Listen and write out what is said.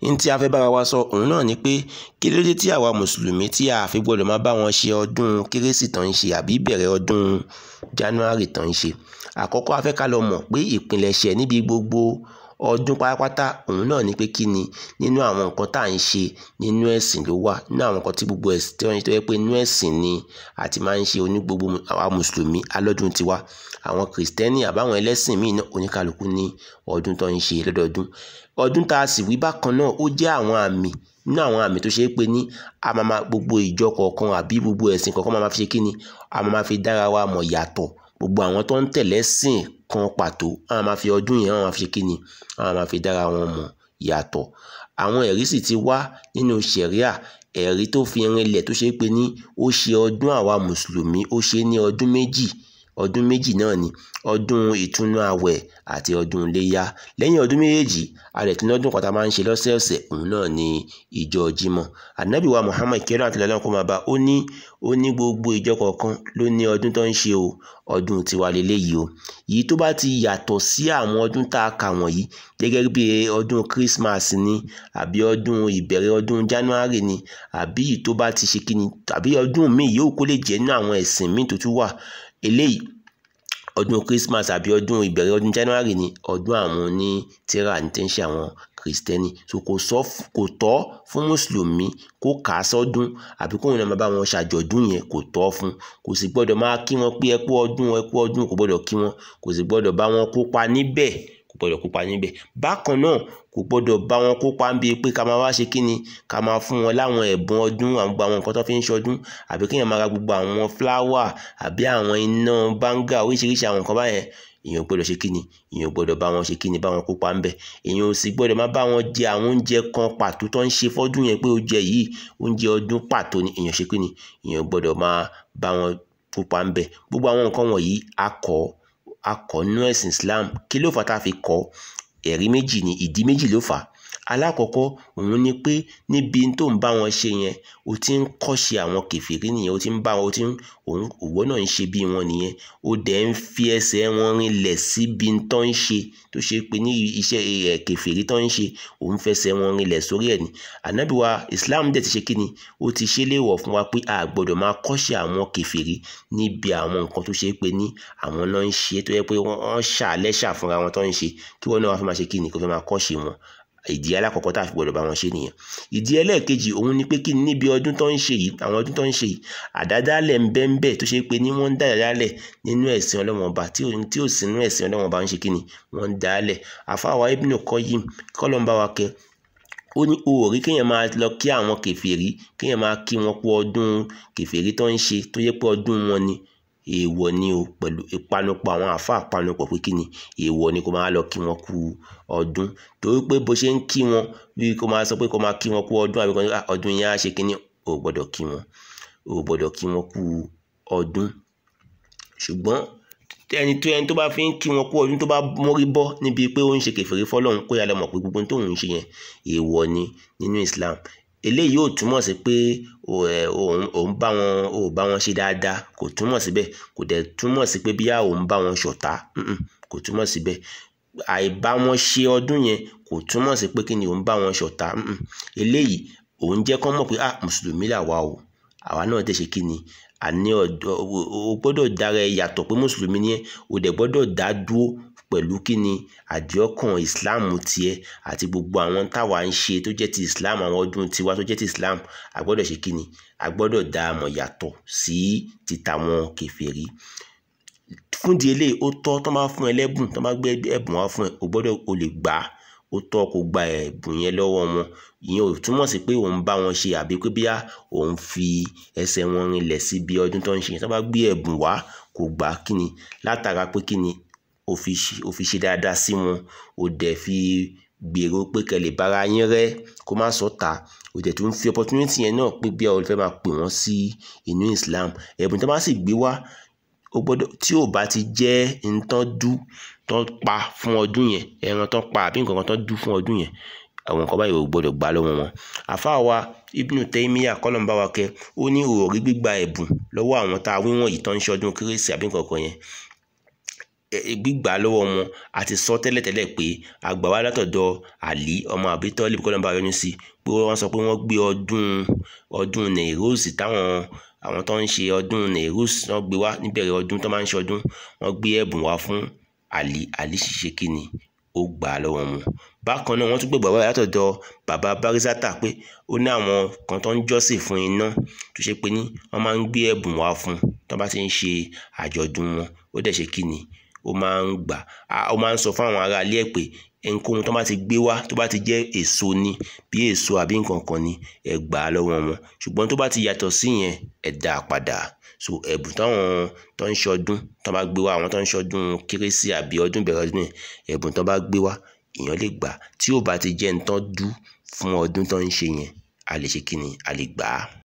ní tí a fẹ́ bára wa sọ òun náà ni pé kí ló dé tí àwa mùsùlùmí tí a fi gbọ́dọ̀ máa bá wọn ṣe ọdún kérésì tán ń ṣe àbí ìbẹ̀rẹ̀ ọdún January tán ń ṣe. Àkọ́kọ́ a fẹ́ ká lọ mọ̀ pé ìpilẹ̀ṣẹ̀ níbi gbogbo ọdún pátápátá òun náà ni pé kí ni nínú àwọn nǹkan tá à ń ṣe nínú ẹ̀sìn ló wà, nínú àwọn nǹkan tí gbogbo ẹ̀sìn tí wọ́n ń ṣe tó yẹ pé inú ẹ̀sìn ni àti máa ń ṣe oní gbogbo àwa mùsùlùmí alọ́dún tiwa, àwọn kìrìsìtẹ́nì àbáwọn ẹlẹ́sìn míì náà oníkálukú ní ọdún tó ń ṣe lọ́dọọdún. Ọdún tá a sì wí bákan náà ó jẹ́ àwọn àmì nínú àwọn àmì tó ṣe é pé ní a máa gbogbo ìjọ kọ̀ọ̀kan àbí gbogbo ẹ̀sìn kọ̀ọ̀kan máa fi ṣe kí ni a máa fi dára wa mọ̀ yàtọ̀. Gbogbo àwọn tó ń tẹ̀lé ẹ̀sìn kan pàtó a máa fi ọdún yẹn a máa fi ṣe kí ni a máa fi dára wọn mọ̀ yàtọ̀. Àwọn ẹ̀rí sì ti wá nínú ṣẹ̀ríà, ẹ̀rí tó fi rinlẹ̀ tó ṣe é pé ní ó ṣe ọdún àwa mùsùlùmí ó ṣe ní ọdún méjì náà ni ọdún ìtúnú àwẹ̀ àti ọdún iléyá. Lẹ́yìn ọdún méjèèjì a lè tún lọ́dún kan tá a máa ń ṣe lọ́sẹ̀ọ̀sẹ̀ òun náà ni ìjọ Jímọ̀. Ànábì wa Muhammad kí Ọlọ́run àti Ọlọ́run kó máa bá ó ní gbogbo ìjọ kọ̀ọ̀kan ló ní ọdún tó ń ṣe o, ọdún tiwa leléyìí o. Èyí tó bá ti yàtọ̀ sí àwọn ọdún tá a kà wọ̀nyí gẹ́gẹ́ bí ọdún Christmas ni àbí ọdún ìbẹ̀rẹ̀ ọdún January ni àbí èyí tó bá ti ṣe kí ni tàbí ọdún míì yóò kó lè jẹ́ nínú àwọn ẹ̀sìn míì tó tún wà, eléyìí ọdún Christmas àbí ọdún ìbẹ̀rẹ̀ ọdún January ni ọdún àwọn oní tírà ní tí ń ṣe àwọn kìrìsìtẹ́nì. So kò tọ́ fún mùsùlùmí kó kà á sọ́dún àbí kóun náà máa bá wọn ṣàjọ̀dún yẹn, kò tọ́ fún. Kò sì gbọ́dọ̀ máa kí wọn pé ẹ kú ọdún kò gbọ́dọ̀ kí wọn, kò sì gbọ́dọ̀ bá wọn kópa níbẹ̀, bákan náà kò gbọ́dọ̀ bá wọn kópa ń bi pé ká máa wá ṣe kí ni ká máa fún wọn láwọn ẹ̀bùn ọdún àwọn nǹkan tó fi ń ṣọdún àbí kéèyàn máa ra gbogbo àwọn fúláwà àbí àwọn iná báńgà oríṣiríṣi àwọn nǹkan báyẹn. Èèyàn gbọ́dọ̀ ṣe kí ni èèyàn gbọ́dọ̀ bá wọn ṣe kí ni bá wọn kópa ń bẹ̀. Èèyàn ò sì gbọ́dọ̀ máa bá wọn jẹ àwọn oúnjẹ kan pàtó tó ń ṣe fọ́dún yẹn pé oúnjẹ yìí oúnjẹ ọdún pàtó ni èèyàn ṣe kí ni èèyàn gbọ́dọ̀ máa bá wọn kópa ń bẹ̀. Gbogbo àwọn nǹkan wọ̀nyí a kọ́ nínú ẹ̀sìn Islam. Kí ló fà tá a fi kọ́? Ẹ̀rí méjì ni, ìdí méjì ló fà á. Alákọ̀ọ́kọ́ òun ni pé níbi tó ń bá wọn ṣe yẹn o ti ń kọ́ṣe àwọn kèfèrí nìyẹn, o ti ń bá wọn òwò náà ń ṣe bí wọn nìyẹn, o dẹ̀ ń fi ẹsẹ̀ wọn rinlẹ̀ síbi tó ń ṣe tó ṣe pé ní iṣẹ́ kèfèrí tó ń ṣe òun fẹsẹ̀ wọn rinlẹ̀ sórí ẹ̀ ni. Ànábì wa Islam dẹ̀ ti ṣe kí ni ó ti ṣe léèwọ̀ fún wa pé a gbọ́dọ̀ máa kọ́ṣe àwọn kèfèrí níbi àwọn nǹkan tó ṣe pé ní àwọn náà ń ṣe tó yẹ pé wọ́n ṣàlẹ́ṣà fúnra wọn tó ń ṣe kí wọ́n náà wá fẹ́ máa ṣe kí ni kó fẹ́ máa kọ́ṣe wọn. Ìdí alákọ̀ọ́kọ́ tá a fi gbọ́dọ̀ bá wọn ṣe nìyẹn. Ìdí ẹlẹ́ẹ̀kejì òun ni pé kí ni níbi ọdún tó ń ṣe yìí àwọn ọdún tó ń ṣe yìí àdádálẹ̀ ń bẹ ń bẹ tó ṣe pé ní wọ́n ń dá àdádálẹ̀ nínú ẹ̀sìn Ọlọ́run Ọba tí ò sí nínú ẹ̀sìn Ọlọ́run Ọba ń ṣe kí ni wọ́n ń dálẹ̀. Àfáà Ibn Qayyim kọ́lọ́n bá wa kẹ́ ó ní òòrí kéèyàn máa lọ kí àwọn kèfèrí kéèyàn máa kí wọn kú ọdún kèfèrí tó ń ṣe tó yẹ pé ọdún wọn ni èèwọ̀ ni o, pẹ̀lú ìpanupọ̀ àwọn àfáà panupọ̀ pé kí ni èèwọ̀ ni kó máa lọ kí wọn kú ọdún, torí pé bó ṣe ń kí wọn bí kó máa sọ pé kó máa kí wọn kú ọdún àbí ọdún yẹn á ṣe kí ni ò gbọ́dọ̀ kí wọn kú ọdún. Ṣùgbọ́n ẹni tó bá fi ń kí wọn kú ọdún tó bá mórí bọ́ níbi pé ó ń ṣe kèfèrí fọ́lọ́run kó yá lọ mọ̀ pé gbogbo tó ń ṣe yẹn èèwọ̀ ni nínú Islam. Eléyìí ò túmọ̀ sí pé òun bá wọn ṣe dáadáa, kò túmọ̀ síbẹ̀, kò dẹ̀ túmọ̀ sí pé bíyà òun bá wọn ṣọ̀tá, kò túmọ̀ síbẹ̀. Àìbá wọn ṣe ọdún yẹn kò túmọ̀ sí pé kí ni òun bá wọn ṣọ̀tá. Eléyìí òun jẹ́ kán mọ̀ pé mùsùlùmí làwa o, àwa náà dẹ̀ ṣe kí ni àní o gbọ́dọ̀ dára ẹ yàtọ̀ pé mùsùlùmí ni ẹ, o dẹ̀ gbọ́dọ̀ dá dúró pẹ̀lú kí ni àdìọ́kàn Islam tiẹ̀ àti gbogbo àwọn táwa ń ṣe tó jẹ́ ti Islam, àwọn ọdún tiwa tó jẹ́ ti Islam, a gbọ́dọ̀ ṣe kí ni a gbọ́dọ̀ dá a mọ̀ yàtọ̀ sí ti tàwọn kèfèrí. Fún di eléyìí ó tọ́ tó máa fún ẹ lẹ́bùn tó máa gbé ẹ̀bùn wá fún ẹ o lè gbà á, ó tọ́ kó gba ẹ̀bùn yẹn lọ́wọ́ wọn. Ìyẹn ò túmọ̀ sí pé òun bá wọn ṣe àbí pé bíyà òun fi ẹsẹ̀ wọn rinlẹ̀ sí bí ọdún tó ń ṣe. Tó bá gbé ẹ̀bùn wá kó gbà á kí ni látara pé kí ni ó fi ṣe dáadáa sí wọn, ó dẹ̀ fi gbèrò pé kẹlẹ̀ bára yín rẹ́ kó má sọ̀tá, ó dẹ̀ tún fi opportunity yẹn náà pé bí ọ fẹ́ máa pè wọ́n sí inú Islam. Ẹ̀bùn tó bá sì gbé wá ó gbọ́dọ̀ tí ò bá ti jẹ́ nǹkan dú tó pa fún ọdún yẹn, ẹran tó pa àbí nǹkan kan tó dú fún ọdún yẹn, àwọn nǹkan báyìí ò gbọ́dọ̀ gbà lọ́wọ́ wọn. Àfáà wa Ibn Taymiyyah kọ́lọ́n bá wa kẹ́ ó ní òòrí gbígba ẹ̀bùn lọ́wọ́ àwọn tá a wí wọ̀nyí tó ń ṣe ọdún kérésì àbí nǹkan kan yẹn gbígbà lọ́wọ́ wọn àti sọ tẹ́lẹ̀tẹ́lẹ̀ pé àgbà wá látọ̀dọ̀ àlí ọmọ àbí tọ́lì kọ́ lọ́nà bá yọnu sí pé wọ́n sọ pé wọ́n gbé ọdún nairosi àwọn tó ń ṣe ọdún nairosi wọ́n gbé wá níbẹ̀rẹ̀ ọdún tó máa ń ṣe ọdún wọ́n gbé ẹ̀bùn wá fún àlí ṣiṣẹ́ kínní ó gbà á lọ́wọ́ wọn. Bákan náà wọ́n tún gbẹ̀gbà wá látọ̀dọ̀ bàbá barizata pé ó ní àwọn kan tó ń jọ́sìn fún iná tó ṣe pé ní wọ́n máa ń gbé ẹ̀bùn wá fún tó bá ti ń ṣe àjọ̀dún wọn ó dẹ̀ ṣe kínní ó máa ń gbà ó máa ń sọ fún àwọn ará ilé ẹ̀ pé ẹnikóhun tó bá ti gbé wá tó bá ti jẹ́ èso ni bí èso àbí nǹkan kan ni ẹ gbà á lọ́wọ́ wọn ṣùgbọ́n tó bá ti yàtọ̀ sí yẹn ẹ dá a padà. So ẹ̀bùn táwọn tó ń ṣọdún tó bá gbé wá àwọn tó ń ṣọdún kérésì àbí ọdún ìbẹ̀rẹ̀ ọdún yẹn ẹ̀bùn tó bá gbé wá èèyàn lè gbà tí ó bá ti jẹ́ nǹkan dú fún ọdún tó ń ṣe yẹn a lè ṣe kí ni a lè gbà á.